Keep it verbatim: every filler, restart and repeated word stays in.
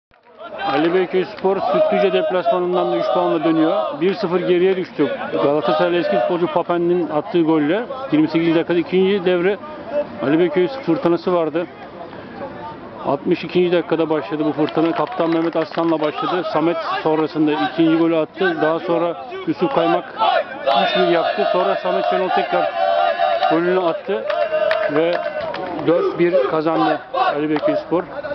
Ali Beyköy Spor Sütlüce deplasmanından da üç puanla dönüyor. bir sıfır geriye düştü. Galatasaray eski futbolcu Papen'in attığı golle yirmi sekizinci dakikada ikinci devre Ali Beyköy fırtınası vardı. altmış ikinci dakikada başladı bu fırtına. Kaptan Mehmet Aslan'la başladı. Samet sonrasında ikinci golü attı. Daha sonra Yusuf Kaymak üç bir yaptı. Sonra Samet Şenol tekrar golünü attı ve dört bir kazandı Ali Beyköy Spor.